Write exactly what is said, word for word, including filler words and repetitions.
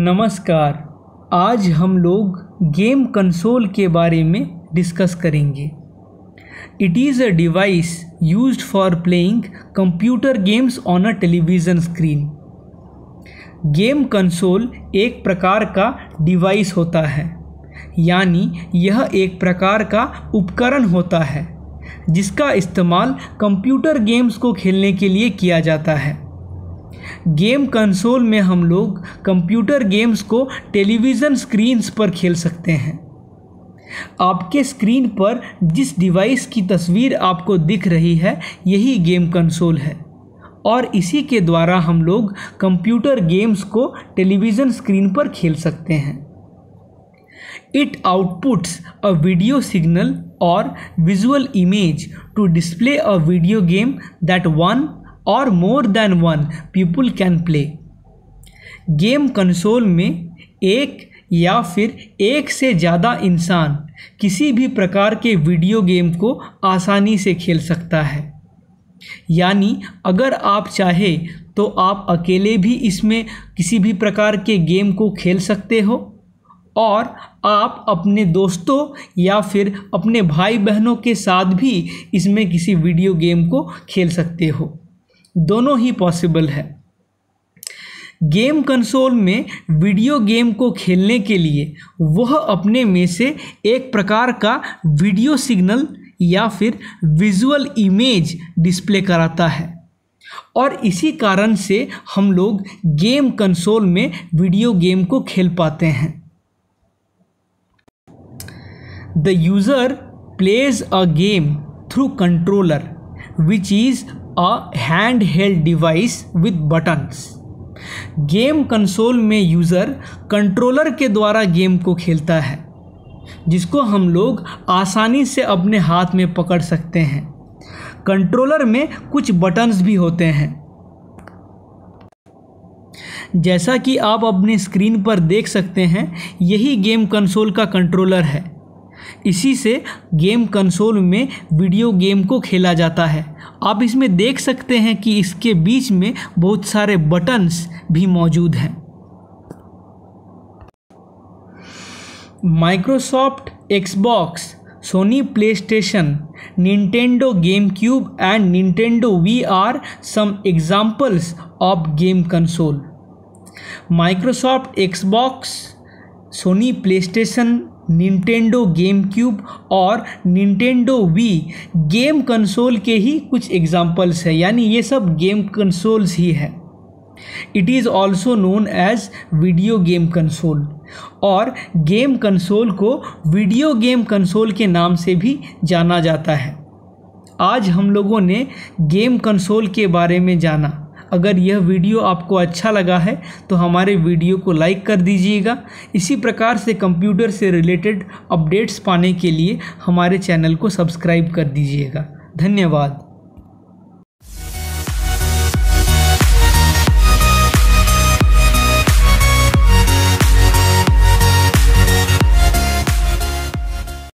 नमस्कार। आज हम लोग गेम कंसोल के बारे में डिस्कस करेंगे। It is a device used for playing computer games on a television screen. Game console एक प्रकार का डिवाइस होता है, यानी यह एक प्रकार का उपकरण होता है जिसका इस्तेमाल कंप्यूटर गेम्स को खेलने के लिए किया जाता है। गेम कंसोल में हम लोग कंप्यूटर गेम्स को टेलीविज़न स्क्रीन्स पर खेल सकते हैं। आपके स्क्रीन पर जिस डिवाइस की तस्वीर आपको दिख रही है यही गेम कंसोल है और इसी के द्वारा हम लोग कंप्यूटर गेम्स को टेलीविज़न स्क्रीन पर खेल सकते हैं। It outputs a video signal or visual image to display a video game that one और more than one people can play. Game console में एक या फिर एक से ज़्यादा इंसान किसी भी प्रकार के वीडियो गेम को आसानी से खेल सकता है, यानी अगर आप चाहे तो आप अकेले भी इसमें किसी भी प्रकार के गेम को खेल सकते हो और आप अपने दोस्तों या फिर अपने भाई बहनों के साथ भी इसमें किसी वीडियो गेम को खेल सकते हो। दोनों ही पॉसिबल है। गेम कंसोल में वीडियो गेम को खेलने के लिए वह अपने में से एक प्रकार का वीडियो सिग्नल या फिर विजुअल इमेज डिस्प्ले कराता है और इसी कारण से हम लोग गेम कंसोल में वीडियो गेम को खेल पाते हैं। The user plays a game through controller, which is a handheld device with buttons. Game console में यूज़र कंट्रोलर के द्वारा गेम को खेलता है, जिसको हम लोग आसानी से अपने हाथ में पकड़ सकते हैं। कंट्रोलर में कुछ बटन्स भी होते हैं, जैसा कि आप अपने स्क्रीन पर देख सकते हैं। यही गेम कंसोल का कंट्रोलर है। इसी से गेम कंसोल में वीडियो गेम को खेला जाता है। आप इसमें देख सकते हैं कि इसके बीच में बहुत सारे बटन्स भी मौजूद हैं। Microsoft Xbox, Sony PlayStation, Nintendo GameCube and Nintendo Wii are some examples of game console. Microsoft Xbox, Sony PlayStation, Nintendo GameCube और निंटेंडो वी गेम कंसोल के ही कुछ एग्जाम्पल्स है, यानी ये सब गेम कंसोल्स ही है। It is also known as video game console और गेम कंसोल को वीडियो गेम कंसोल के नाम से भी जाना जाता है। आज हम लोगों ने गेम कंसोल के बारे में जाना। अगर यह वीडियो आपको अच्छा लगा है तो हमारे वीडियो को लाइक कर दीजिएगा। इसी प्रकार से कंप्यूटर से रिलेटेड अपडेट्स पाने के लिए हमारे चैनल को सब्सक्राइब कर दीजिएगा। धन्यवाद।